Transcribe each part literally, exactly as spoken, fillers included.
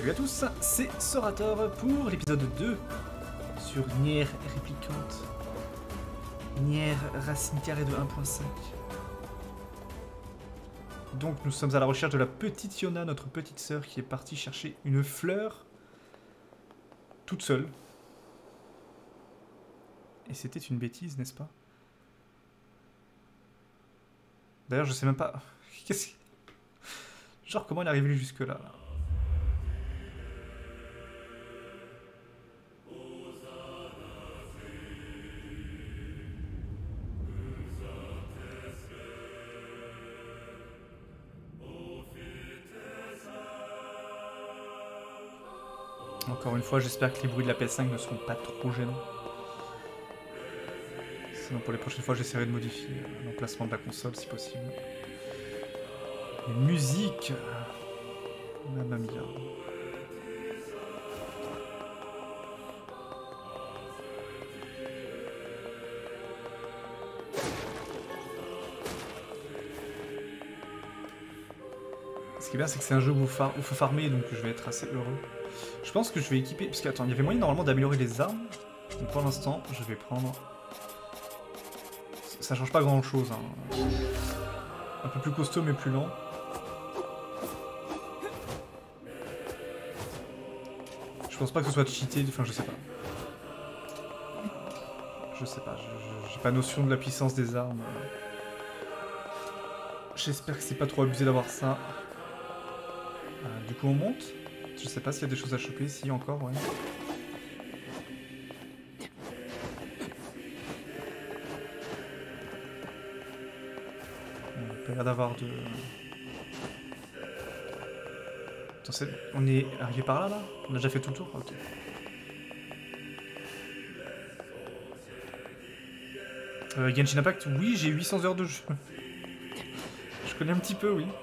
Salut à tous, c'est Sorator pour l'épisode deux sur Nier Replicant. Nier racine carrée de un point cinq. Donc nous sommes à la recherche de la petite Yona, notre petite sœur, qui est partie chercher une fleur toute seule. Et c'était une bêtise, n'est-ce pas? D'ailleurs, je sais même pas... Qu'est-ce que... Genre, comment elle est arrivée jusque-là là? Encore une fois, j'espère que les bruits de la P S cinq ne seront pas trop gênants. Sinon, pour les prochaines fois, j'essaierai de modifier l'emplacement de la console si possible. Les musiques... Mamma mia. Ce qui est bien, c'est que c'est un jeu où il faut farmer, donc je vais être assez heureux. Je pense que je vais équiper... Parce qu'attends, il y avait moyen normalement d'améliorer les armes. Donc pour l'instant, je vais prendre... Ça change pas grand chose. Hein. Un peu plus costaud mais plus lent. Je pense pas que ce soit cheaté, enfin je sais pas. Je sais pas, j'ai pas notion de la puissance des armes. J'espère que c'est pas trop abusé d'avoir ça. Euh, du coup on monte. Je sais pas s'il y a des choses à choper, si encore, ouais. On a pas l'air d'avoir de... Attends, on est arrivé par là, là? On a déjà fait tout le tour? Ok. Euh, Genshin Impact, oui, j'ai huit cents heures de jeu. Je connais un petit peu, oui.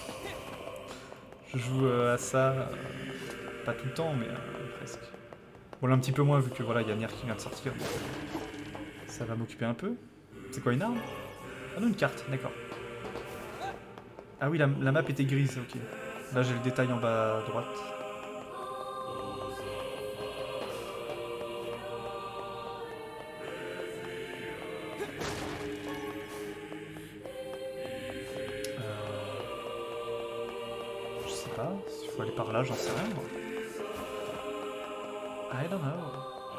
Je joue euh, à ça, euh, pas tout le temps, mais euh, presque. Bon, là, un petit peu moins, vu que voilà, il y a Nier qui vient de sortir. Donc, ça va m'occuper un peu. C'est quoi, une arme? Ah non, une carte, d'accord. Ah oui, la, la map était grise, ok. Là, j'ai le détail en bas à droite. S'il faut aller par là, j'en sais rien. Moi. I don't know.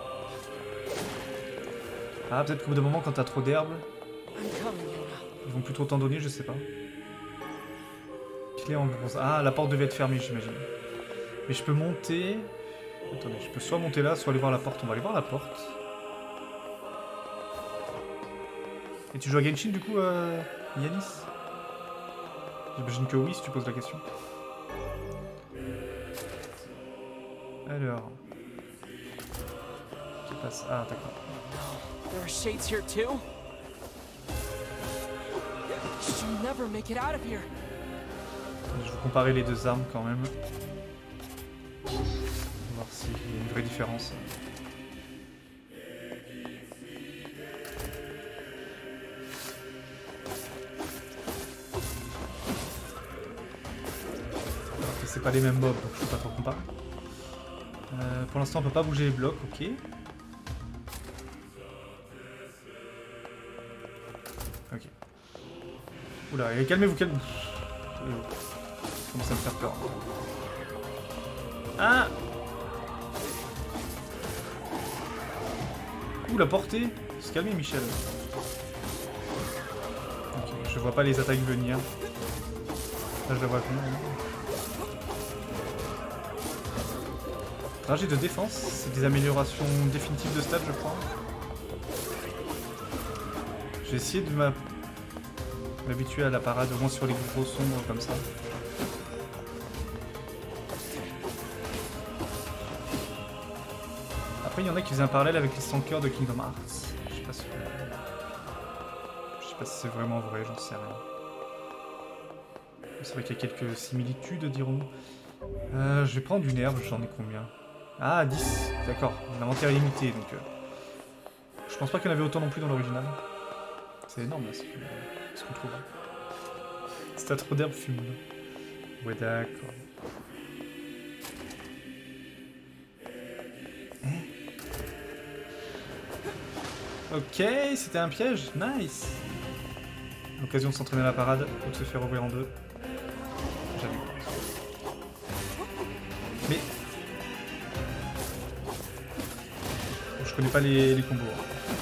Ah, peut-être qu'au bout d'un moment, quand t'as trop d'herbes, ils vont plus trop t'en donner, je sais pas. Clé en bronze. Ah, la porte devait être fermée, j'imagine. Mais je peux monter... Attendez, je peux soit monter là, soit aller voir la porte. On va aller voir la porte. Et tu joues à Genshin, du coup, euh, Yanis? J'imagine que oui, si tu poses la question. Alors... Qui passe... Ah, d'accord. There are shades here too. She'll never make it out of here. Je vais comparer les deux armes quand même. Voir s'il y a une vraie différence. C'est pas les mêmes mobs, donc je peux pas trop comparer. Euh, pour l'instant, on peut pas bouger les blocs, ok. Ok. Oula, calmez-vous, calmez-vous. Ça commence à me faire peur. Ah! Ouh, la portée! Se calmer, Michel. Ok, je vois pas les attaques venir. Là, je la vois venir. Trajet de défense, c'est des améliorations définitives de stats, je crois. J'ai essayé de m'habituer à la parade, au moins sur les gros sombres comme ça. Après, il y en a qui faisaient un parallèle avec les Stankers de Kingdom Hearts. Je sais pas si, je sais pas si c'est vraiment vrai, j'en sais rien. C'est vrai qu'il y a quelques similitudes, dirons-nous. Euh, je vais prendre une herbe, j'en ai combien? Ah, dix, d'accord. L'inventaire est limité, donc... Euh, je pense pas qu'il y en avait autant non plus dans l'original. C'est énorme, là, ce qu'on trouve. Si t'as trop d'herbe, fume. Ouais, d'accord. Ok, c'était un piège. Nice. L'occasion de s'entraîner à la parade ou de se faire ouvrir en deux. Jamais. Mais... je connais pas les, les combos.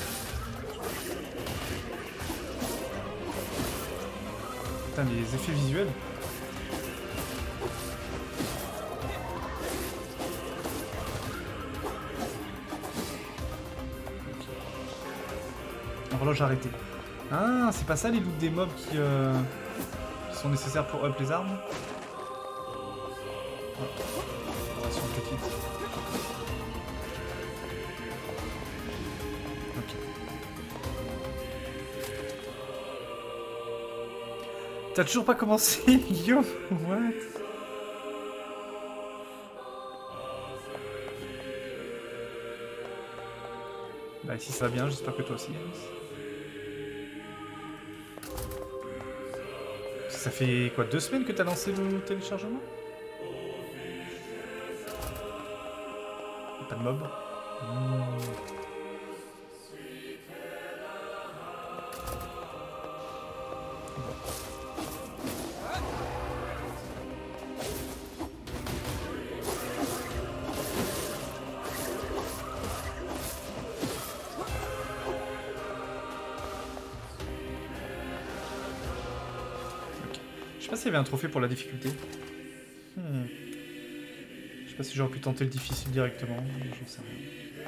Putain, les effets visuels. Horloge arrêtée. Ah, c'est pas ça les loots des mobs qui, euh, qui sont nécessaires pour up les armes. Oh. Ration petite. Ok. T'as toujours pas commencé, Guillaume? What? Bah si ça va bien, j'espère que toi aussi, Alice. Ça fait quoi, deux semaines que t'as lancé le téléchargement? Pas de mob. Mmh. Je sais pas s'il y avait un trophée pour la difficulté. Hmm. Je sais pas si j'aurais pu tenter le difficile directement, j'en sais rien.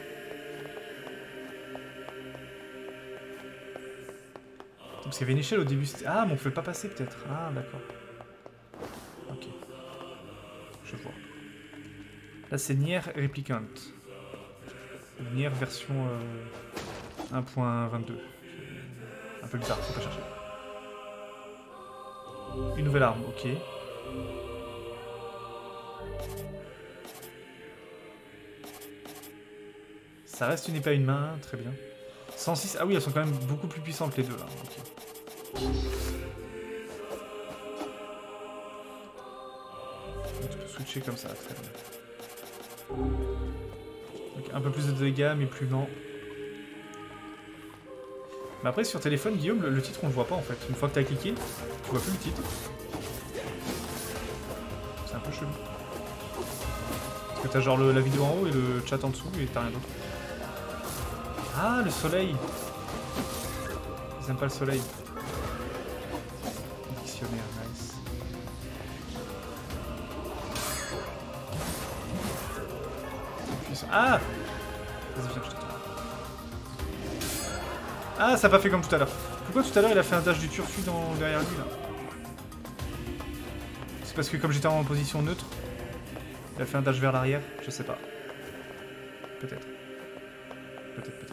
Parce qu'il y avait une échelle au début, c'était... Ah, mais on pouvait pas passer peut-être. Ah, d'accord. Ok. Je vois. Là, c'est Nier Replicant. Nier version euh, un point vingt-deux. Un peu bizarre, faut pas chercher. Une nouvelle arme, ok. Ça reste une épée à une main, très bien. cent six, ah oui, elles sont quand même beaucoup plus puissantes les deux là. Okay. Tu peux switcher comme ça, très bien. Donc, un peu plus de dégâts, mais plus lent. Mais après, sur téléphone, Guillaume, le, le titre on le voit pas en fait. Une fois que t'as cliqué, tu vois plus le titre. C'est un peu chelou. Parce que t'as genre le, la vidéo en haut et le chat en dessous et t'as rien d'autre. Ah, le soleil! Ils aiment pas le soleil. Dictionnaire, nice. Ah! Vas-y, viens, je te trouve. Ah, ça n'a pas fait comme tout à l'heure. Pourquoi tout à l'heure il a fait un dash du turfu dans... derrière lui là? C'est parce que comme j'étais en position neutre, il a fait un dash vers l'arrière? Je sais pas. Peut-être. Peut-être, peut-être.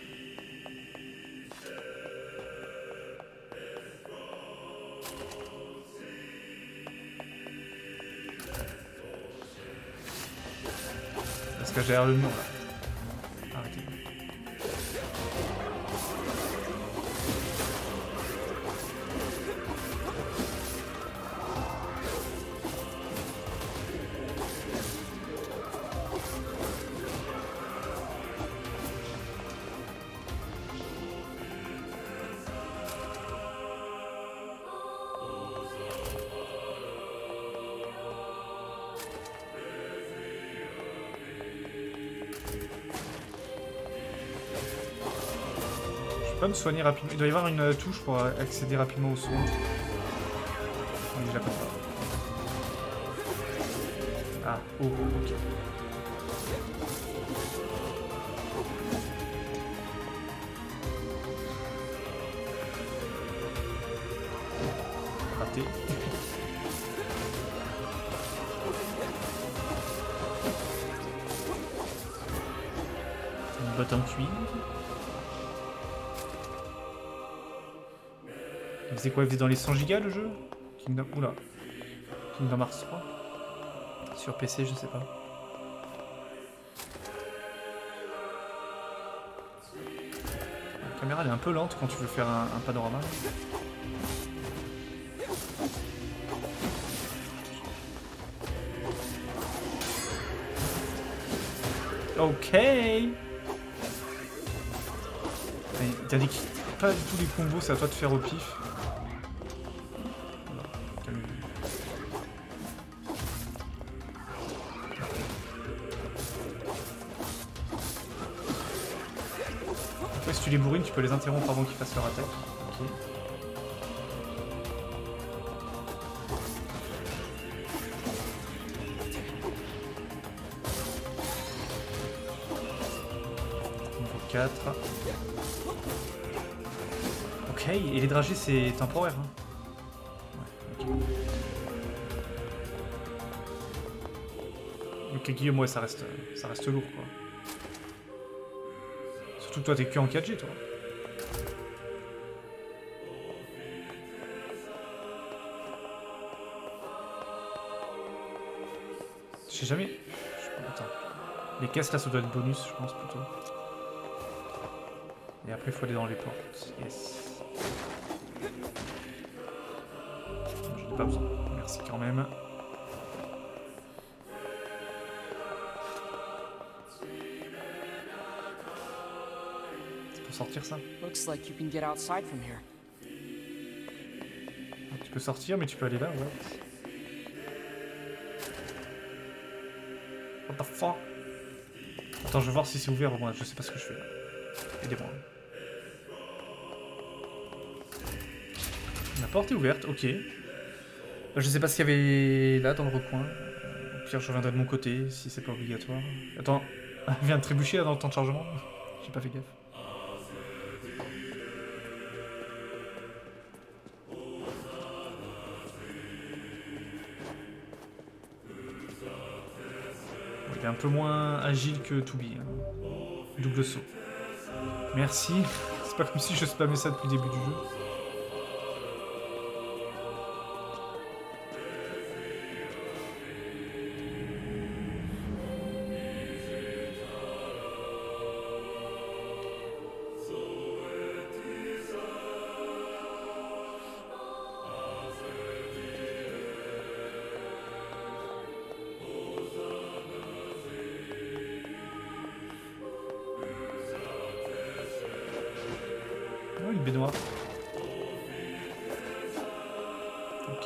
Parce que j'ai l'air le nom là. Arrêtez. Pas me soigner rapidement. Il doit y avoir une touche pour accéder rapidement au soin. Mais je la connais pas. Ah, oh, ok. Raté. Une botte en cuivre. Il faisait quoi? Il faisait dans les cent gigas le jeu? Kingdom... Oula. Kingdom Hearts trois? Sur P C, je sais pas. La caméra elle est un peu lente quand tu veux faire un, un panorama. Ok. Il T'as dit que pas du tout les combos, c'est à toi de faire au pif. Voilà, calme-toi. Après, si tu les bourrines, tu peux les interrompre avant qu'ils fassent leur attaque. Ok. Niveau quatre. Ok, et les dragées c'est temporaire. Hein. Ouais, ok. Ok, Guillaume, ouais, ça reste, ça reste lourd quoi. Surtout que toi t'es que en quatre G toi. Je sais jamais. Je... Attends. Les caisses là ça doit être bonus je pense plutôt. Et après il faut aller dans les portes. Yes. Je n'ai pas besoin. Merci quand même. C'est pour sortir ça? Looks like you can get outside from here. Donc, tu peux sortir mais tu peux aller là, ouais. What the fuck? Attends, je vais voir si c'est ouvert au moins. Je sais pas ce que je fais là. Aidez-moi. La porte est ouverte, ok. Je sais pas ce qu'il y avait là dans le recoin. Au pire, je reviendrai de mon côté si c'est pas obligatoire. Attends, elle vient de trébucher là, dans le temps de chargement. J'ai pas fait gaffe. Il est un peu moins agile que Toubi. Hein. Double saut. Merci. C'est pas comme si je spammais ça depuis le début du jeu. Oh, une baignoire. Ok.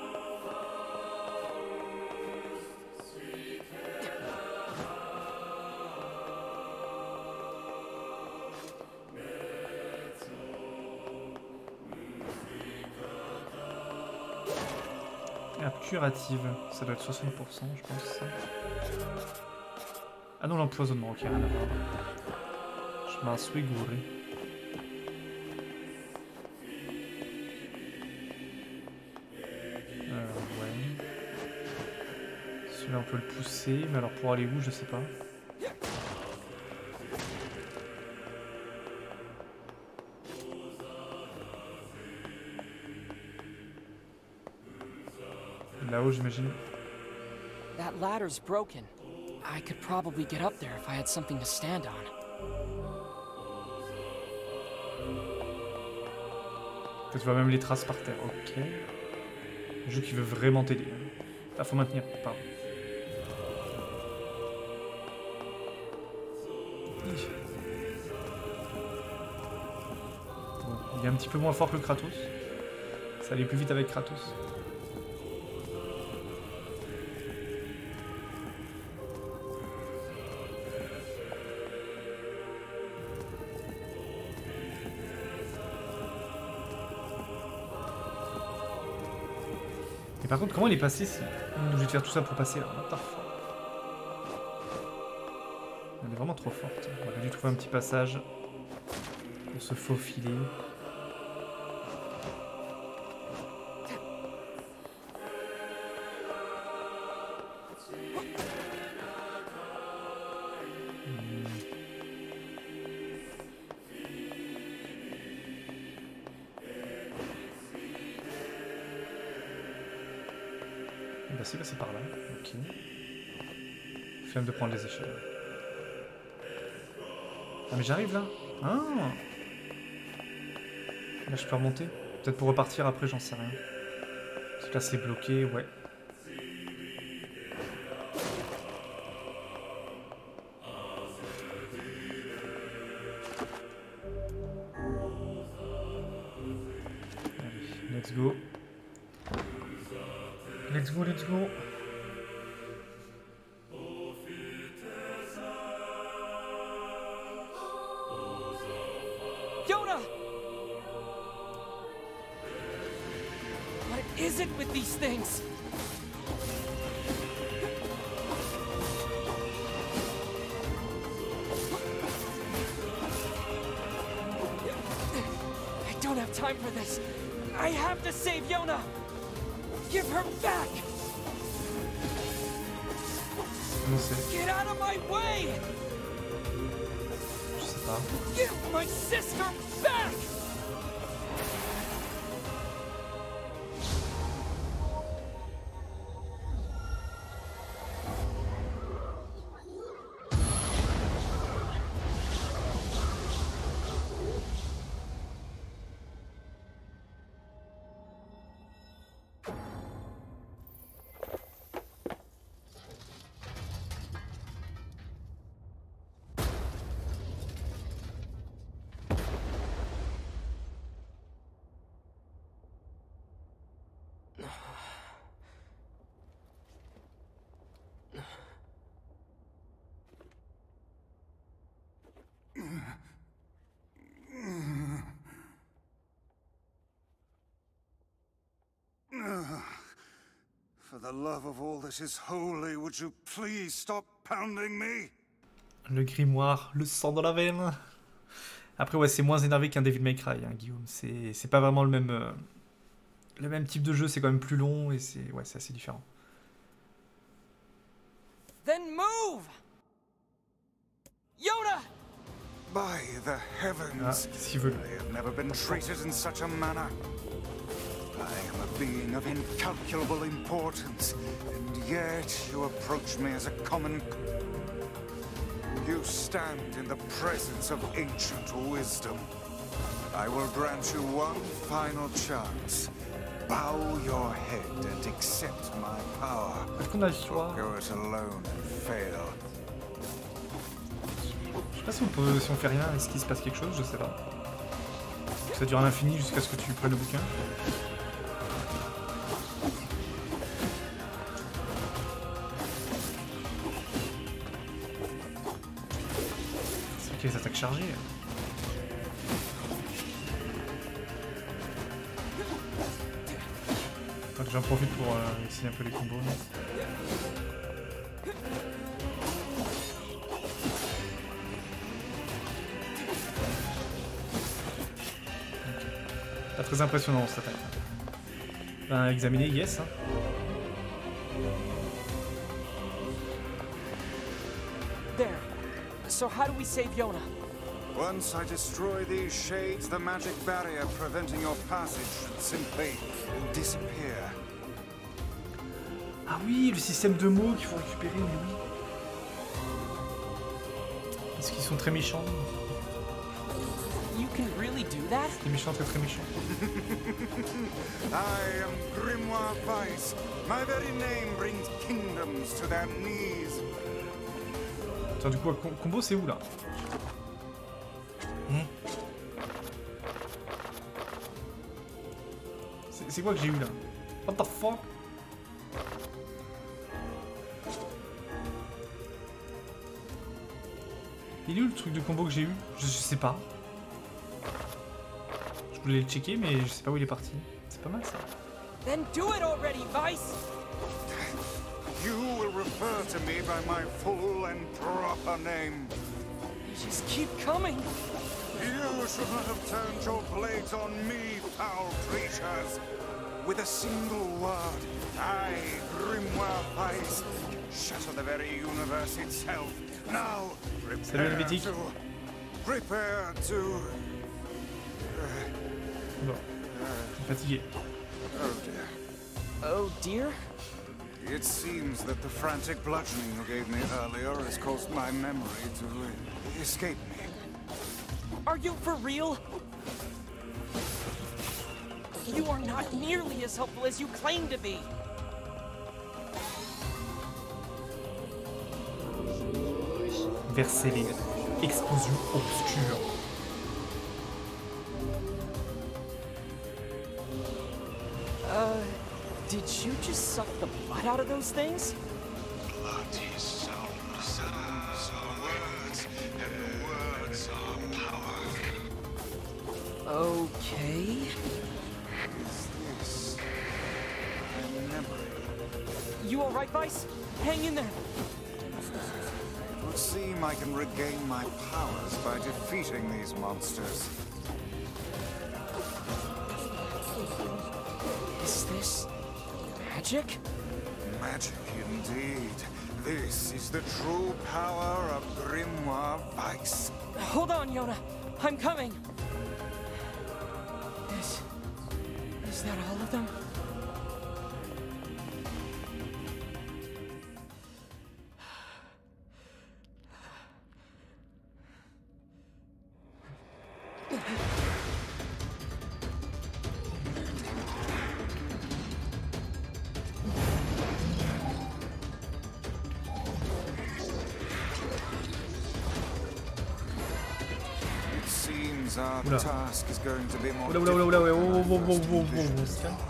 Herbe curative, ça doit être soixante pour cent, je pense. Ça. Ah non, l'empoisonnement, ok, rien à voir. Je m'en suis gouré. Là on peut le pousser, mais alors pour aller où, je sais pas. Là-haut, j'imagine. That ladder's broken. I could probably get up there if I had something to stand on. Tu vois même les traces par terre, ok. Le jeu qui veut vraiment t'aider. Ah, faut maintenir, pardon. Bon, il est un petit peu moins fort que Kratos. Ça allait plus vite avec Kratos. Et par contre, comment il est passé si on est obligé de faire tout ça pour passer là? What the fuck? Elle est vraiment trop forte. On aurait dû trouver un petit passage pour se faufiler. Bah c'est passé par là, ok. Flemme de prendre les échelles. Ah mais j'arrive là. Ah. Là je peux remonter. Peut-être pour repartir après, j'en sais rien. Parce que là c'est bloqué, ouais. Let's go. Let's go, let's go. Yoda! What is it with these things? I don't have time for this. I have to save Yona! Give her back! Non, c'est... Get out of my way! Je sais pas. Give my sister back! For the love of all that is holy, would you please stop pounding me? Le grimoire, le sang dans la veine. Après, ouais, c'est moins énervé qu'un Devil May Cry, hein, Guillaume. C'est c'est pas vraiment le même, euh, le même type de jeu, c'est quand même plus long et c'est ouais, c'est assez différent. Then move! Yoda! By the Ah, heavens, qu'est-ce qu'il veut, lui? I have never been treated in such a manner. I am a being of incalculable importance, and yet you approach me as a common... You stand in the presence of ancient wisdom. I will grant you one final chance. Bow your head and accept my power. Est-ce qu'on a le choix? Go it alone and fail. Je sais pas si on peut, si on fait rien, est-ce qu'il se passe quelque chose? Je sais pas. Ça dure à l'infini jusqu'à ce que tu prennes le bouquin. C'est ok, les attaques chargées. Attends que j'en profite pour euh, essayer un peu les combos. Pas très impressionnant cette attaque. Ben, examiner, yes. Hein. There. So how do we save Yona? Once I destroy these shades, the magic barrier preventing your passage should simply disappear. Ah oui, le système de mots qu'il faut récupérer, mais oui. Est-ce qu'ils sont très méchants? You can really do that? Très méchants, très très méchants. I am Grimoire Weiss. My very name brings kingdoms to their knees. Attends, du coup, com combo, c'est où là? hmm C'est quoi que j'ai eu là? What the fuck? Il est où le truc de combo que j'ai eu? je, je sais pas. Je voulais le checker, mais je sais pas où il est parti. C'est pas mal ça. Then do it already, Vice! You will refer to me by my full and proper name. Just keep coming! You should not have turned your blades on me, foul creatures. With a single word, I, Grimoire Weiss, shatter the very universe itself. Now, prepare to... Prepare to... Bon. Je suis fatigué. Oh dear. Oh dear? It seems that the frantic bludgeoning you gave me earlier has caused my memory to escape me. Are you for real? You are not nearly as helpful as you claim to be. Verser les explosions obscures. Uh, did you just suck the blood out of those things? Blood is sound, sounds are words, and words are power. Okay. Is this a memory? You alright, Vice? Hang in there. It would seem I can regain my powers by defeating these monsters. Is this magic? Magic indeed. This is the true power of Grimoire Weiss. Hold on, Yona. I'm coming. Is... is that all of them? Seems our Oula. task is going to be more Oula, oula, oula, oula, difficult oula, than I oula, first oula, oula, envisioned. oula, se calme.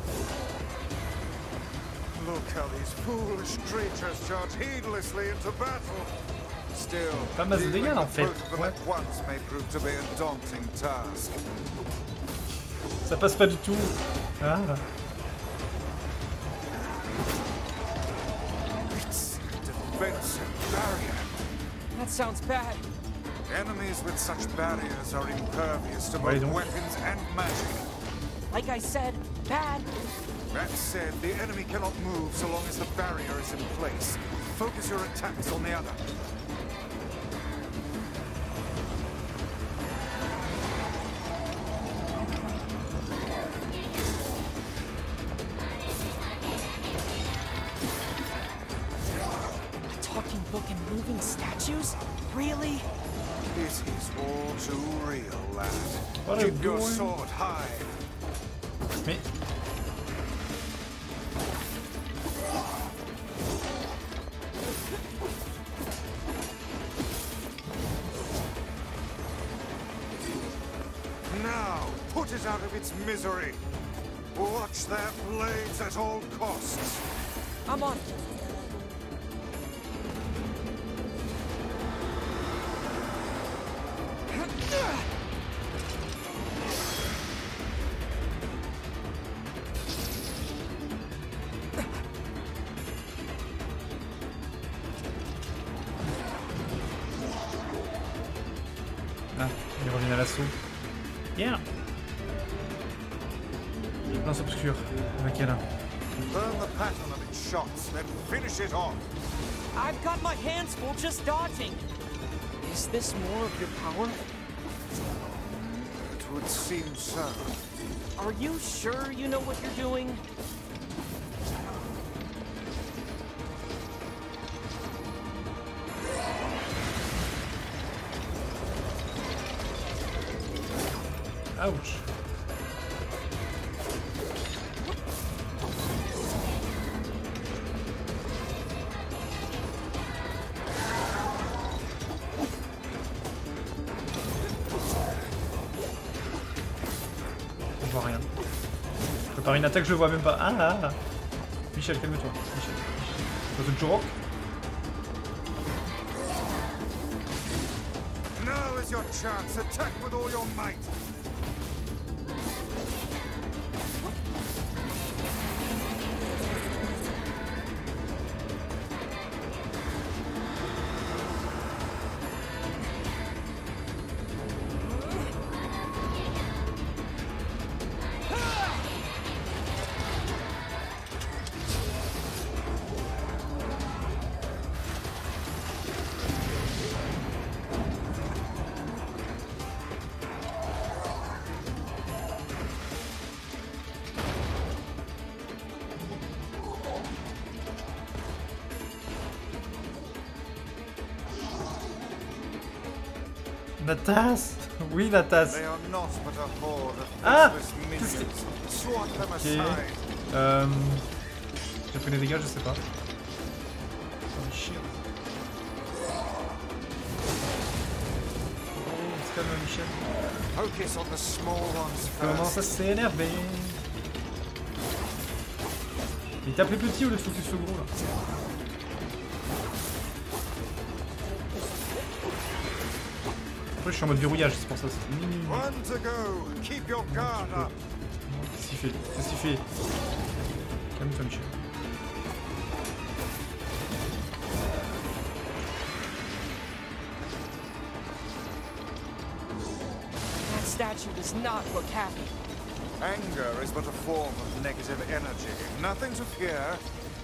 Look how these foolish creatures charge heedlessly into battle. Still, Pas masse de dealing dégâts, là, en with fait. both of them Ouais. at once may prove to be a daunting task. Ça passe pas du tout. Ah. It's a defensive barrier. That sounds bad. Enemies with such barriers are impervious to Ouais, both donc. weapons and magic. Like I said, bad. That said, the enemy cannot move so long as the barrier is in place. Focus your attacks on the other. A talking book and moving statues? Really? It is all too real, lad. What are Keep you your doing? sword high. Mais. Now, put it out of its misery. Watch their blades at all costs. I'm on. Ah, il revient à l'assaut. Yeah. Lance obscure. Ok, là. Learn the pattern of its shots, then finish it off. I've got my hands full just dodging. Is this more of your power? It would seem so. Are you sure you know what you're doing? Ouch. Je vois rien. Je prépare une attaque, je le vois même pas. Ah, ah, ah. Michel, calme-toi. Michel. Dans une Jorok. Now is your chance. Attack with all your might. Natas. Oui, Natas. They are not but a horde of Ah! faceless minions. Swat them Ok. aside. Euh... J'ai pris les dégâts, je sais pas. Oh, chier. Oh, on se calme, Michel. Focus on the small ones Commence à first. s'énerver. Il tape les petits au lieu de focus le gros là. Après je suis en mode verrouillage, c'est pour ça. Mmh. One to go. Keep your guard up. Qu'est-ce qu'il fait? Qu'est-ce qu'il fait? Calme-toi Michel. That statue does not look happy. Anger is but a form of negative energy. Nothing to fear.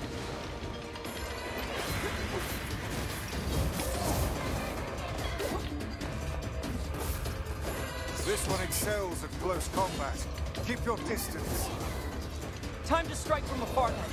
This one excels at close combat. Keep your distance. Time to strike from afar then.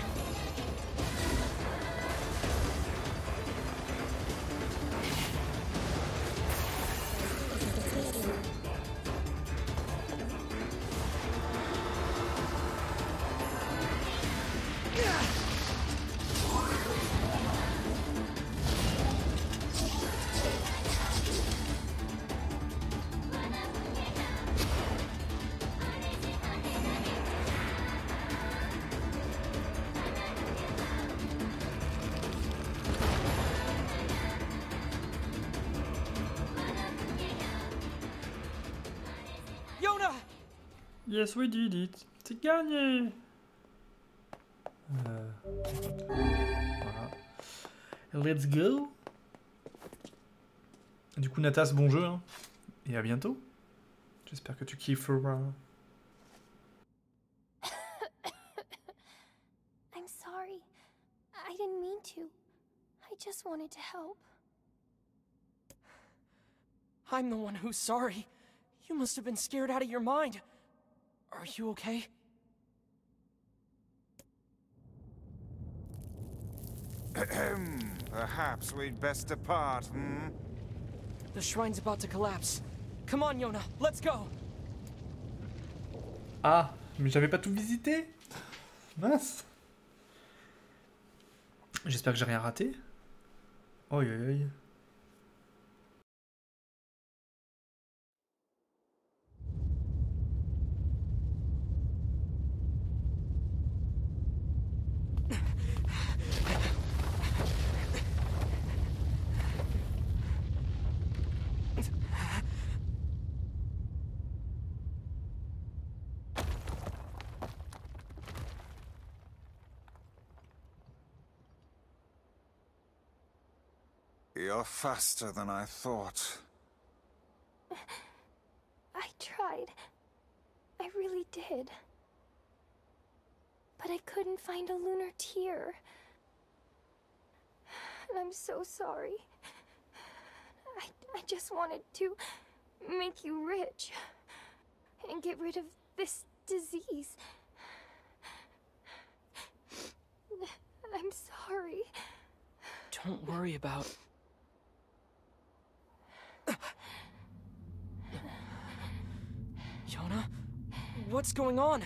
Yes, we did it. C'est gagné. Euh... Voilà. Let's go. Du coup, Natas, bon jeu. Hein. Et à bientôt. J'espère que tu kifferas. I'm sorry. I didn't mean to. I just wanted to help. I'm the one who's sorry. You must have been scared out of your mind. Are you okay? Perhaps we'd best depart, hmm? The shrine's about to collapse. Come on, Yona, let's go! Ah, mais j'avais pas tout visité. Mince. J'espère que j'ai rien raté. Oi, oi, oi. You're faster than I thought. I tried. I really did. But I couldn't find a lunar tear. And I'm so sorry. I, I just wanted to make you rich. And get rid of this disease. I'm sorry. Don't worry about... Yona? What's going on?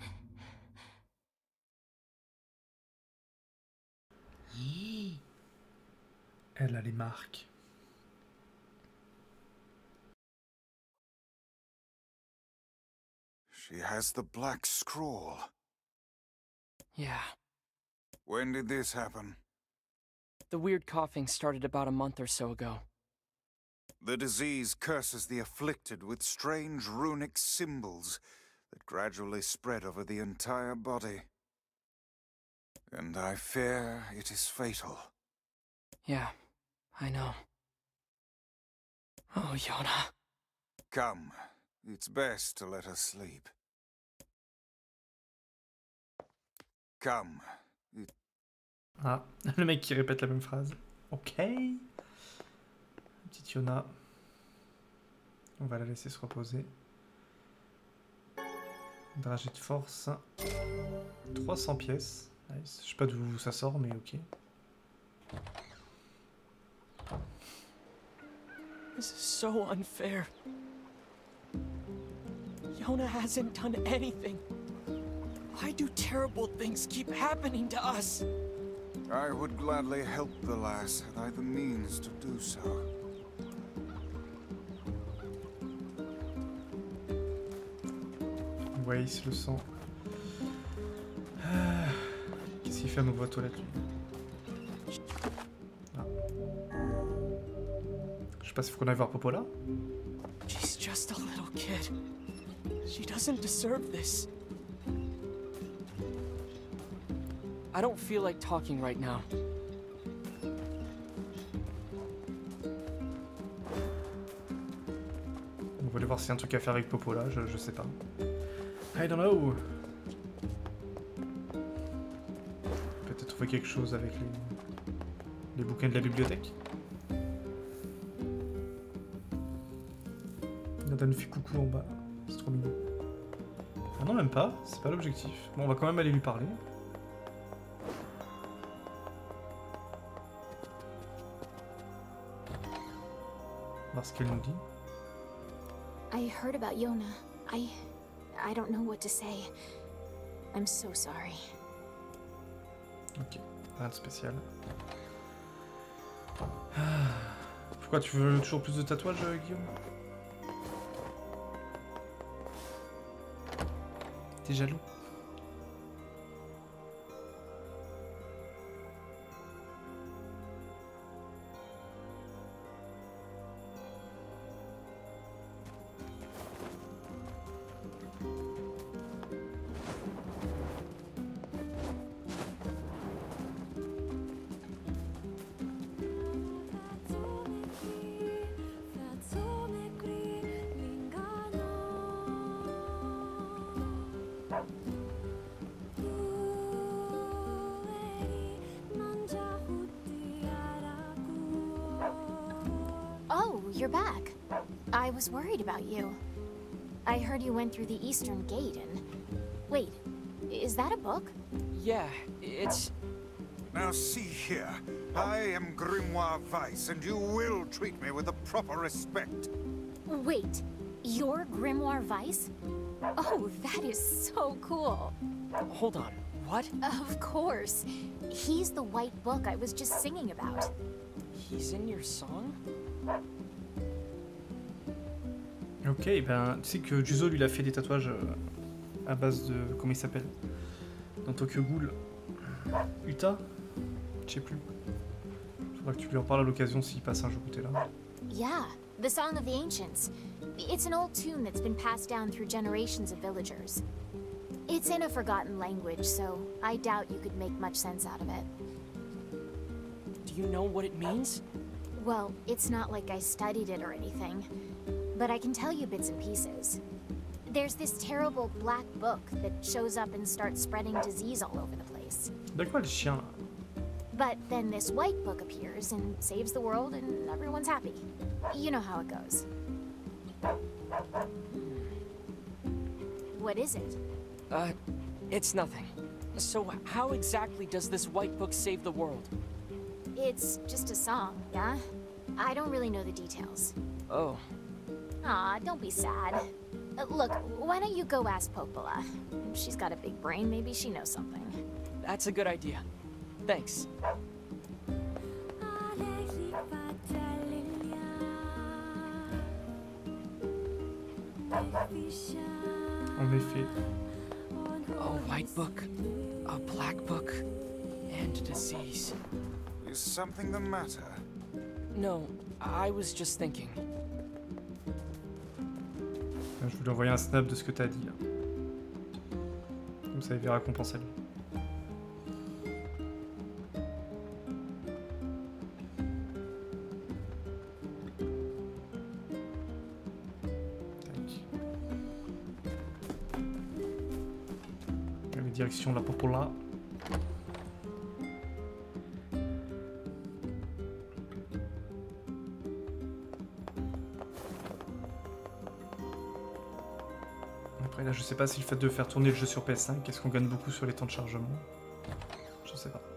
Elle a les marques. She has the black scrawl. Yeah. When did this happen? The weird coughing started about a month or so ago. The disease curses the afflicted with strange runic symbols that gradually spread over the entire body. And I fear it is fatal. Yeah, I know. Oh, Yona. Come, it's best to let her sleep. Come. It... Ah, le mec qui répète la même phrase. Ok. Petite Yona. On va la laisser se reposer. Dragée de force. trois cents pièces. Nice. Je sais pas d'où ça sort, mais ok. This is so unfair. Yona hasn't done anything. Why do terrible things keep happening to us? I would gladly help the lass had I the means to do so. Ouais, il se le sent. Ah, qu'est-ce Qu'est-ce qu'il fait à ma boîte aux lettres lui? Ah. Je sais pas s'il faut qu'on aille voir Popola. She's just a little kid. She doesn't deserve this. I don't feel like talking right now. On va aller voir s'il y a un truc à faire avec Popola, je, je sais pas. I don't know. Peut-être trouver quelque chose avec les, les bouquins de la bibliothèque. Nada nous fait coucou en bas, c'est trop mignon. Ah non, même pas, c'est pas l'objectif. Bon, on va quand même aller lui parler. Voir ce qu'elle nous dit. I heard about Yona. I... I don't know what to say. I'm so sorry. Ok, rien de spécial. Ah. Pourquoi tu veux toujours plus de tatouages, Guillaume? T'es jaloux? Oh, you're back. I was worried about you. I heard you went through the Eastern Gate and... Wait, is that a book? Yeah, it's... Now see here, I am Grimoire Weiss, and you will treat me with the proper respect. Wait, you're Grimoire Weiss? Oh, that is so cool. Hold on, what? Of course. He's the white book I was just singing about. He's in your song? Ok, ben tu sais que Juzo lui il a fait des tatouages euh, à base de... comment il s'appelle? Dans Tokyo Ghoul. Uta? Je sais plus. Faudra que tu lui en parles à l'occasion s'il passe un jour où t'es là. Yeah, the Song of the Ancients. It's an old tune that's been passed down through generations of villagers. It's in a forgotten language, so I doubt you could make much sense out of it. Do you know what it means? Well, it's not like I studied it or anything, but I can tell you bits and pieces. There's this terrible black book that shows up and starts spreading disease all over the place. De quoi le chien là? But then this white book appears and saves the world and everyone's happy. You know how it goes. What is it? Uh, it's nothing. So how exactly does this white book save the world? It's just a song, yeah? I don't really know the details. Oh. Aw, don't be sad. Uh, look, why don't you go ask Popola? She's got a big brain, maybe she knows something. That's a good idea. Thanks. En effet. A white book, a black book, and disease. Is something the matter? No, I was just thinking. Je vais lui envoyer un snap de ce que t'as dit là. Comme ça il verra qu'on pense à lui. Tac. Direction la Popola. Après là je sais pas si le fait de faire tourner le jeu sur P S cinq, est-ce qu'on gagne beaucoup sur les temps de chargement? Je sais pas.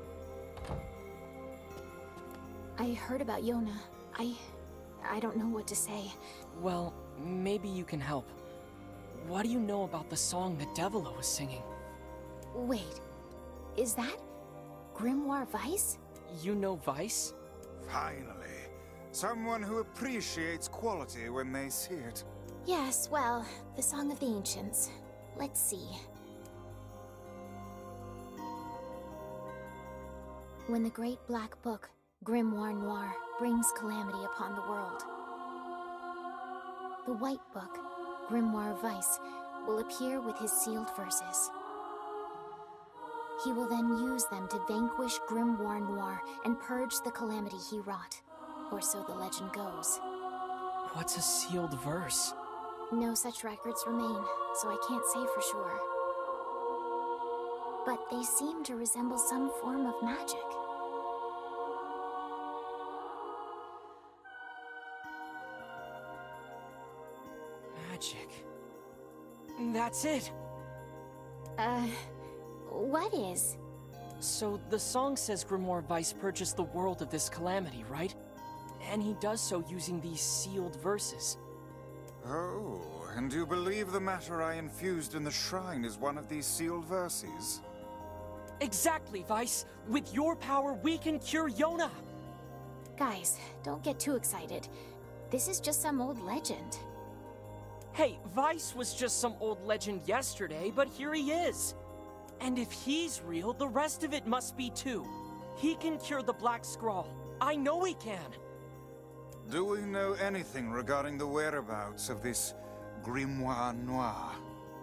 I heard about Yona. I... I don't know what to say. Well, maybe you can help. What do you know about the song that Devila was singing? Wait, is that Grimoire Weiss? You know Weiss? Finally, someone who appreciates quality when they see it. Yes, well, the Song of the Ancients. Let's see. When the great black book, Grimoire Noir, brings calamity upon the world, the white book, Grimoire Vice, will appear with his sealed verses. He will then use them to vanquish Grimoire Noir and purge the calamity he wrought, or so the legend goes. What's a sealed verse? No such records remain, so I can't say for sure. But they seem to resemble some form of magic. Magic. That's it! Uh, what is? So, the song says Grimoire Vice purchased the world of this calamity, right? And he does so using these sealed verses. Oh, and you believe the matter I infused in the shrine is one of these sealed verses? Exactly, Vice! With your power, we can cure Yona! Guys, don't get too excited. This is just some old legend. Hey, Vice was just some old legend yesterday, but here he is! And if he's real, the rest of it must be too. He can cure the Black Scrawl. I know he can! Do we know anything regarding the whereabouts of this Grimoire Noir?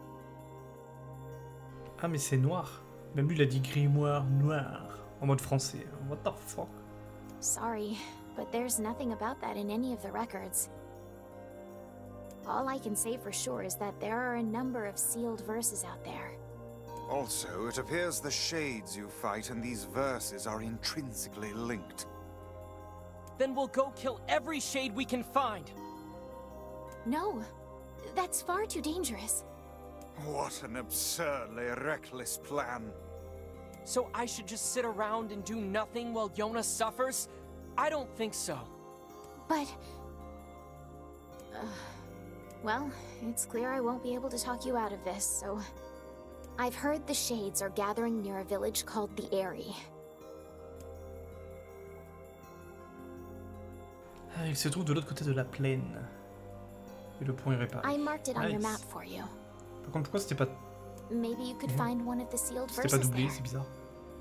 Ah mais c'est noir. Même lui il a dit grimoire noir. En mode français. What the fuck? Sorry, but there's nothing about that in any of the records. All I can say for sure is that there are a number of sealed verses out there. Also, it appears the shades you fight and these verses are intrinsically linked. Then we'll go kill every shade we can find! No, that's far too dangerous. What an absurdly reckless plan. So I should just sit around and do nothing while Yona suffers? I don't think so. But... Uh, well, it's clear I won't be able to talk you out of this, so... I've heard the Shades are gathering near a village called the Eyrie. Ah, il se trouve de l'autre côté de la plaine. Et le pont est réparé. I marked it on Nice. your map for you. Par contre, pourquoi c'était pas, Maybe you could Mhm. find one of the sealed c'était pas verses doublé, there. c'est bizarre.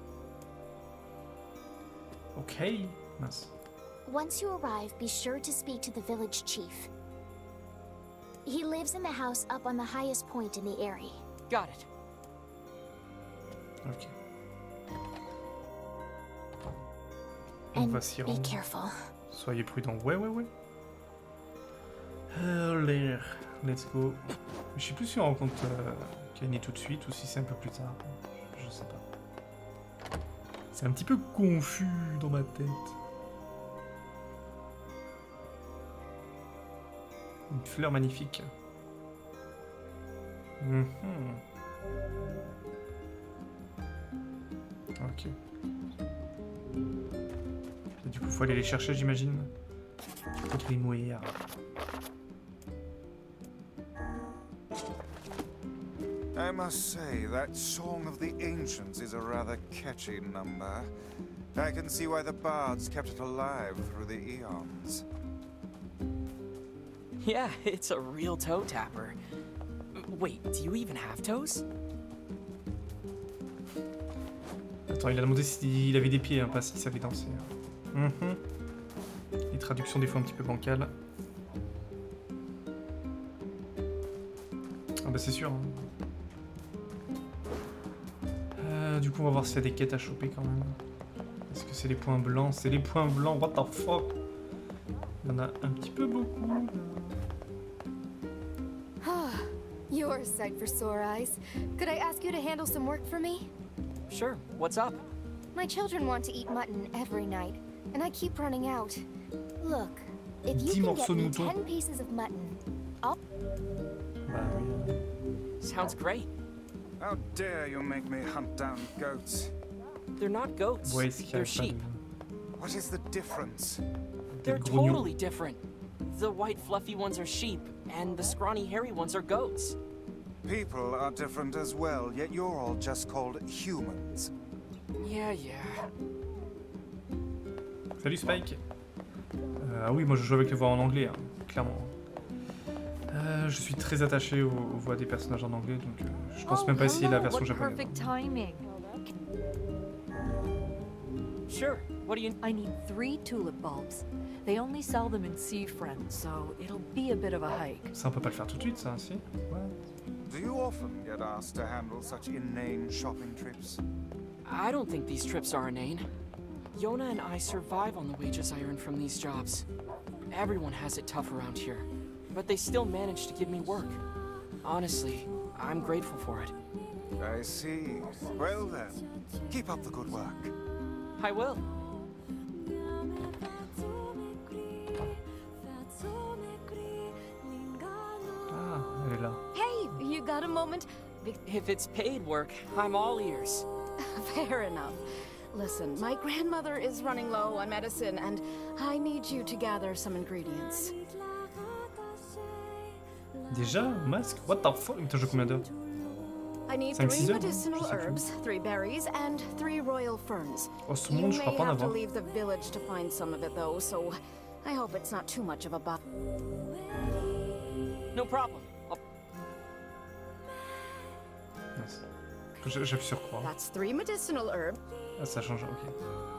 Ok, mince. Once you arrive, be sure to speak to the village chief. He lives in the house up on the highest point in the Eyrie. Got it. Ok. On And va s'y be rendre. careful. Soyez prudents. Ouais, ouais, ouais. Allez, let's go. Je sais plus si on rencontre euh, Kenny tout de suite ou si c'est un peu plus tard. Je sais pas. C'est un petit peu confus dans ma tête. Une fleur magnifique. Mhm. Ok. Et du coup, faut aller les chercher, j'imagine. Grimoire. I must say, that Song of the Ancients is a rather catchy number. I can see why the bards kept it alive through the eons. Yeah, it's a real toe tapper. Wait, do you even have toes? Attends, il a demandé s'il avait des pieds, hein, pas s'il savait danser. Mhm. Les traductions des fois un petit peu bancales. Ah bah c'est sûr. Hein. Euh, du coup on va voir s'il y a des quêtes à choper quand même. Est-ce que c'est les points blancs? C'est les points blancs, what the fuck? Il y en a un petit peu beaucoup. Là. You're a sight for sore eyes. Could I ask you to handle some work for me? Sure, what's up? My children want to eat mutton every night, and I keep running out. Look, if dix you can morceaux get de me mouton. ten pieces of mutton, I'll... Bah oui. Sounds great. How dare you make me hunt down goats? They're not goats, Ouais, est-ce qu'il y a they're pas sheep. de- What is the difference? They're des grognons? totally different. The white fluffy ones are sheep, and the scrawny hairy ones are goats. People are different as well, yet you're all just called humans. Yeah, yeah. Salut Spike. Euh, ah oui, moi je joue avec les voix en anglais, hein, clairement. Euh, je suis très attaché aux, aux voix des personnages en anglais, donc euh, je pense Oh, même pas essayer la hello, version what japonaise. perfect timing. Sure. What do you... I need three tulip bulbs. They only sell them in Sea Friend, so it'll be a bit of a hike. Ça, on peut pas le faire tout de suite, ça, si? Ouais. Do you often get asked to handle such inane shopping trips? I don't think these trips are inane. Yona and I survive on the wages I earn from these jobs. Everyone has it tough around here, but they still manage to give me work. Honestly, I'm grateful for it. I see. Well then, keep up the good work. I will. Ah, elle est là. Hey, you got a moment? If it's paid work, I'm all ears. Fair enough. Listen, my grandmother is running low on medicine, and I need you to gather some ingredients. Déjà, masque? What the fuck? T'as joué combien d'heures? I need cinq, three six heures, medicinal je sais plus. herbs, three berries, and three royal ferns. Oh, ce You monde, je may crois pas en have to avoir. leave the village to find some of it, though, so I hope it's not too much of a bother. No problem. I'll... Mince. Je- J'appuie sur croix. That's three medicinal herbs. Ah, ça change, ok.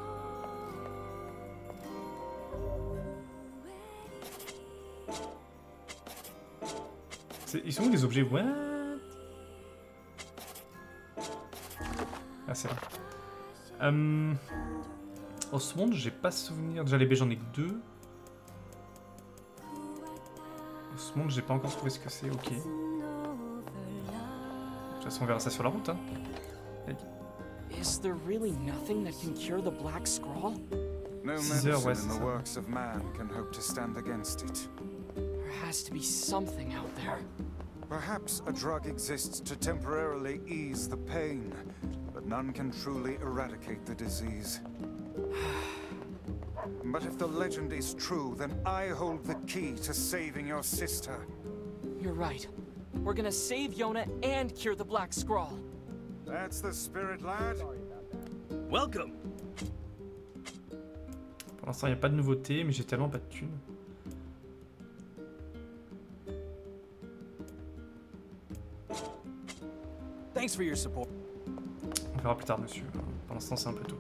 C'est- Ils sont où les objets? What? Ah, c'est là. Euh... Oh, ce monde, j'ai pas souvenir. Déjà, les baies, j'en ai que deux. Ce monde, j'ai pas encore trouvé ce que c'est, ok. De toute façon, on verra ça sur la route, hein. Is there really nothing that can cure the Black Scrawl? No Six heures, ouais, medicine c'est in the ça. works of man can hope to stand against it. There has to be something out there. Perhaps a drug exists to temporarily ease the pain, but none can truly eradicate the disease. But if the legend is true, then I hold the key to saving your sister. You're right. We're gonna save Yona and cure the Black Scrawl. That's the spirit, lad. Welcome. Pour l'instant, il n'y a pas de nouveauté, mais j'ai tellement pas de thunes. Thanks for your support. On verra plus tard, monsieur. Pour l'instant, c'est un peu tôt.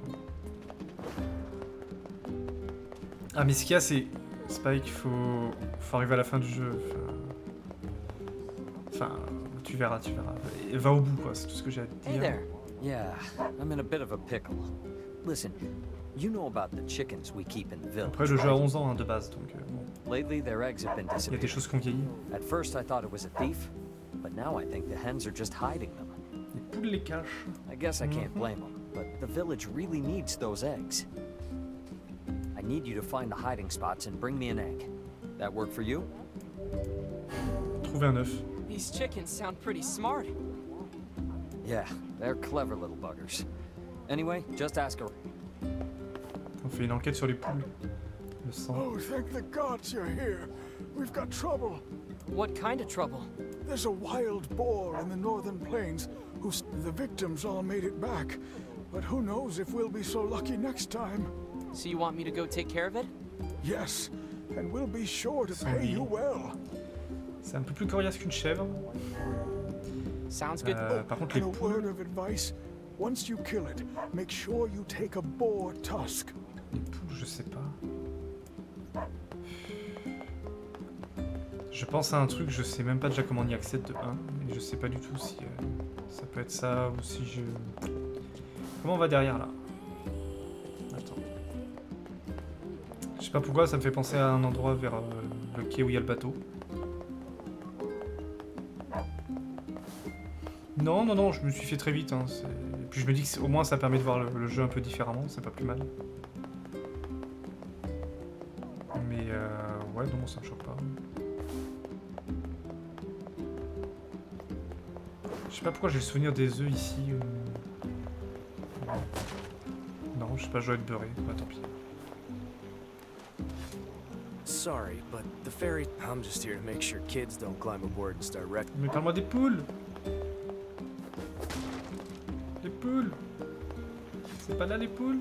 Ah, mais ce qu'il y a, c'est... C'est pas qu'il faut... faut arriver à la fin du jeu. Enfin... enfin, tu verras, tu verras. Et va au bout, quoi. C'est tout ce que j'ai à te Hey dire. there. Yeah, I'm in a bit of a pickle. Listen, you know about the chickens we keep in the village. Après, le jeu a right? onze ans, hein, de base, donc... euh, bon. Lately, their eggs have been Il y a des disappearing. choses qui ont vieilli. At first, I thought it was a thief, but now I think the hens are just hiding them. Les poules les cachent. I guess I can't Mhm. blame them, but the village really needs those eggs. I need you to find the hiding spots and bring me an egg. That work for you? Trouver un œuf. These chickens sound pretty smart. Yeah, they're clever little buggers. Anyway, just ask her. On fait une enquête sur les poules. Le sang. Oh, thank the gods you're here. We've got trouble. What kind of trouble? There's a wild boar in the northern plains who's... The victims all made it back. But who knows if we'll be so lucky next time. So you want me to go take care of it? Yes, and we'll be sure to pay you well. C'est un peu plus coriace qu'une chèvre. Sounds good. Euh, par contre, les And a word poules... of advice. Once you kill it, make sure you take a boar tusk. Les poules, je sais pas. Je pense à un truc, je sais même pas déjà comment on y accède de un. Et je sais pas du tout si euh, ça peut être ça ou si je... Comment on va derrière là? Attends. Je sais pas pourquoi ça me fait penser à un endroit vers euh, le quai où il y a le bateau. Non, non, non, je me suis fait très vite. Hein, c'est- et puis je me dis que au moins ça permet de voir le, le jeu un peu différemment, c'est pas plus mal. Mais euh, ouais, non, ça me choque pas. Je sais pas pourquoi j'ai le souvenir des œufs ici. euh. Non, je sais pas, je dois être beurré. Bah tant pis. Sorry, but the ferry... I'm just here to make sure kids don't climb aboard and start wreck... Mais parle-moi des poules! Les poules! C'est pas là les poules?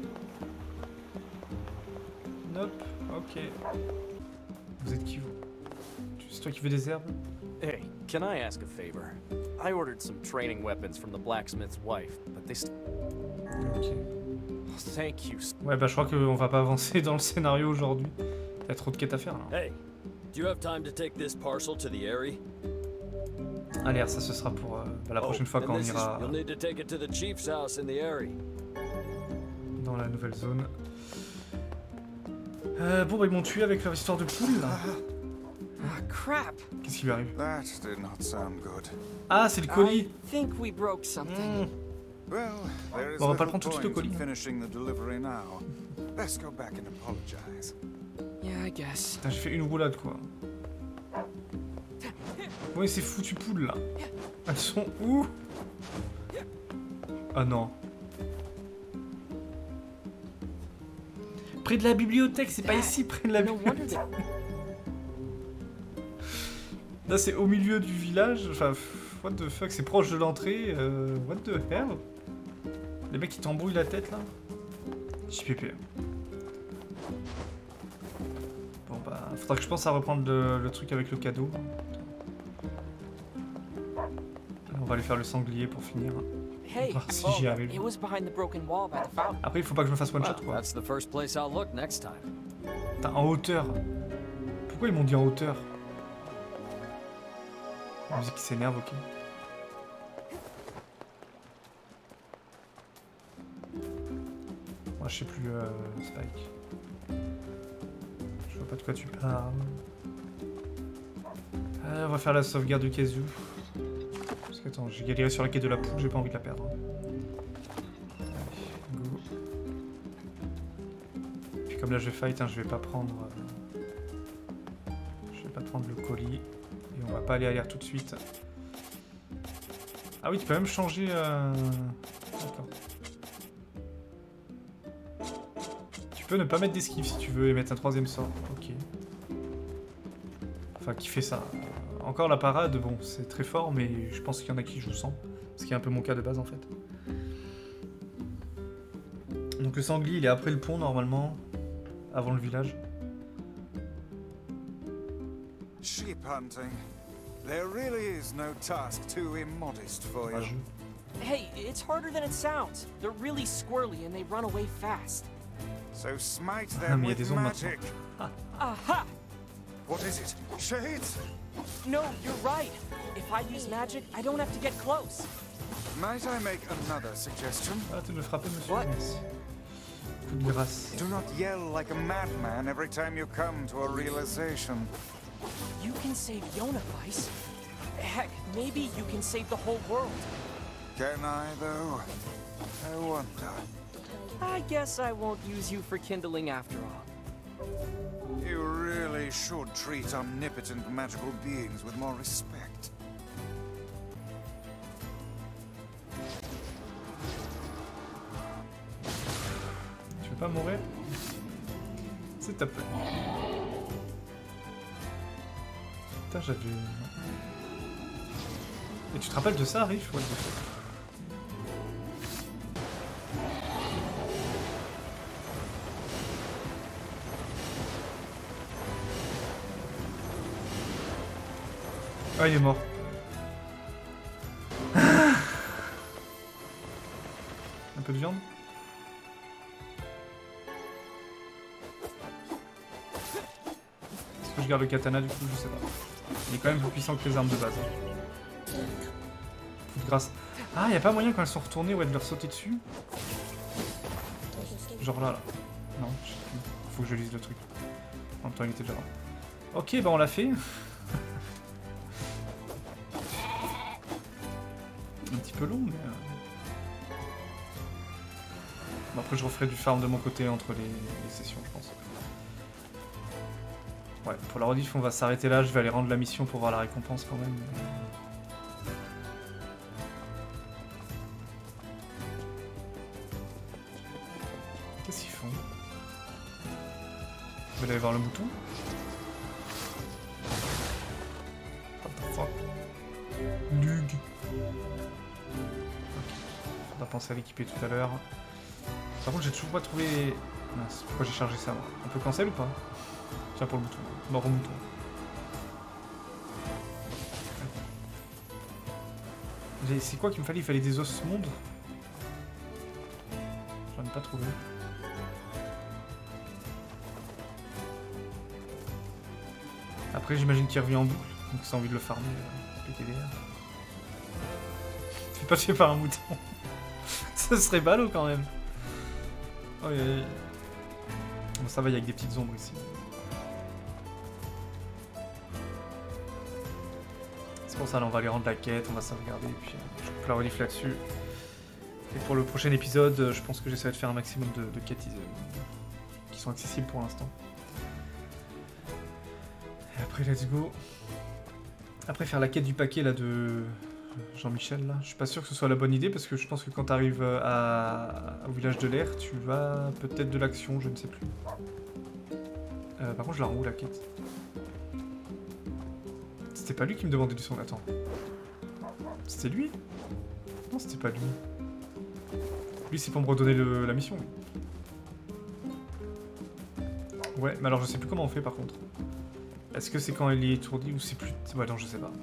Nope, ok. Vous êtes qui vous? C'est toi qui veux des herbes? Hey, can I ask a favor? I ordered some training weapons from the blacksmith's wife, but they st Ok. Thank you. Ouais, bah je crois qu'on va pas avancer dans le scénario aujourd'hui. Il y a trop de quêtes à faire là. Hey, do you have time to take this parcel to the Eyrie? Allez, ça ce sera pour euh, bah, la prochaine fois Oh, quand and on this is- ira You'll need to take it to the chief's house in the Eyrie. dans la nouvelle zone. Euh, bon, bah ils m'ont tué avec leur histoire de poule là. Ah, crap. Qu'est-ce qui lui arrive? That did not sound good. Ah, c'est le colis. I think we broke something. Well, there is Bon, on va pas little le prendre tout de suite, le point in colis. finishing the delivery now. Let's go back and apologize. Yeah, I guess. Putain, j'ai fait une roulade quoi. Ouais, ces foutues poules là. Elles sont où? Ah non. Près de la bibliothèque, c'est pas ici, près de la bibliothèque. Là, c'est au milieu du village. Enfin, what the fuck, c'est proche de l'entrée. Euh, what the hell? Les mecs qui t'embrouillent la tête là. J P P. Bon bah, faudra que je pense à reprendre le, le truc avec le cadeau. On va aller faire le sanglier pour finir. Hey, Voir si oh, j'y arrive. it was behind the broken wall by the fountain. Après, il faut pas que je me fasse one shot quoi. That's the first place I'll look next time. Putain, en hauteur. Pourquoi ils m'ont dit en hauteur? La musique qui s'énerve, ok. Moi, je sais plus, euh, Spike. Je vois pas de quoi tu parles. Euh, on va faire la sauvegarde du Casu. Parce que attends, j'ai galéré sur la quête de la poule, j'ai pas envie de la perdre. Allez, go. Puis comme là je vais fight, hein, je vais pas prendre... euh, Je vais pas prendre le colis. Et on va pas aller à l'air tout de suite. Ah oui, tu peux même changer... Euh... D'accord. Tu peux ne pas mettre d'esquive si tu veux et mettre un troisième sort. Ok. Enfin, qui fait ça. Encore la parade, bon, c'est très fort, mais je pense qu'il y en a qui jouent sans. Ce qui est un peu mon cas de base, en fait. Donc le sanglier, il est après le pont, normalement. Avant le village. Sheep hunting. There really is no task too immodest for you. Hey, it's harder than it sounds. They're really squirrely and they run away fast. So smite Ah, them mais il y a with des ombres magic. Aha! What is it? Shades? No, you're right. If I use magic, I don't have to get close. Might I make another suggestion? Arrêtez de me frapper, monsieur. Merci. Coup de grâce. Do not yell like a madman every time you come to a realization. You can save Yona, Vice. Heck, maybe you can save the whole world. Can I, though? I wonder. I guess I won't use you for kindling after all. You really should treat omnipotent magical beings with more respect. Tu veux pas mourir? C'est top. Putain, j'avais... Et tu te rappelles de ça, Riff? Ouais, ah, il est mort. Un peu de viande? Est-ce que je garde le katana du coup? Je sais pas. Il est quand même plus puissant que les armes de base. Coup de grâce. Ah, y a pas moyen quand elles sont retournées, ouais, de leur sauter dessus? Genre là, là. Non, je sais plus. Faut que je lise le truc. En même temps, il était déjà là. Ok, bah on l'a fait. Un petit peu long, mais... Euh... Bon, après, je referai du farm de mon côté entre les, les sessions, je pense. Ouais, pour la rediff, on va s'arrêter là. Je vais aller rendre la mission pour voir la récompense quand même. Qu'est-ce qu'ils font? Je vais aller voir le mouton. What the fuck? Lug. On va penser à l'équiper tout à l'heure. Par contre, j'ai toujours pas trouvé... Mince, pourquoi j'ai chargé ça? On peut cancel ou pas? Tiens, pour le mouton. Mort au mouton. C'est quoi qu'il me fallait? Il fallait des os mondes? j'en ai pas trouvé. Après, j'imagine qu'il revient en boucle, donc ça a envie de le farmer, euh, péter derrière. Tu fais pas tuer par un mouton. Ce serait ballot quand même. Oh, oui, oui. Bon, ça va, il y a que des petites ombres ici. C'est pour ça, là, on va aller rendre la quête, on va sauvegarder, et puis euh, je coupe la rediff là-dessus. Et pour le prochain épisode, euh, je pense que j'essaierai de faire un maximum de, de quêtes euh, qui sont accessibles pour l'instant. Et après, let's go. Après, faire la quête du paquet, là, de Jean-Michel, là. Je suis pas sûr que ce soit la bonne idée, parce que je pense que quand tu arrives à... au village de l'air, tu vas peut-être de l'action, je ne sais plus. Euh, par contre, je la rends où, la quête? C'était pas lui qui me demandait du son. Attends. C'était lui? Non, c'était pas lui. Lui, c'est pour me redonner le... la mission. Ouais, mais alors je sais plus comment on fait, par contre. Est-ce que c'est quand il est étourdi ou c'est plus... Ouais, non, je sais pas.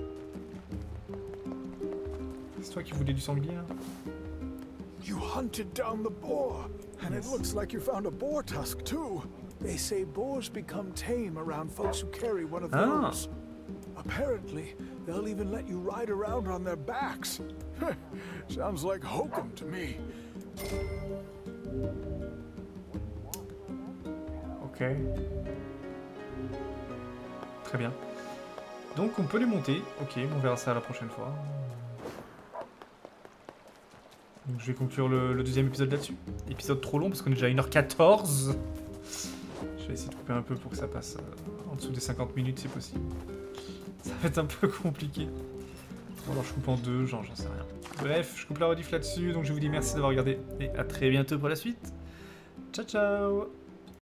C'est toi qui voulais du sanglier, là? You hunted down the boar, and Yes. it looks like you found a boar tusk too. They say boars become tame around folks who carry one of Ah. those. Apparently, they'll even let you ride around on their backs. Sounds like hokum to me. Ok. Très bien. Donc on peut les monter. Ok, on verra ça la prochaine fois. Donc je vais conclure le, le deuxième épisode là-dessus. Épisode trop long parce qu'on est déjà à une heure quatorze. Je vais essayer de couper un peu pour que ça passe euh, en dessous des cinquante minutes si possible. Ça va être un peu compliqué. Ou alors je coupe en deux, genre j'en sais rien. Bref, je coupe la rediff là-dessus, donc je vous dis merci d'avoir regardé et à très bientôt pour la suite. Ciao ciao.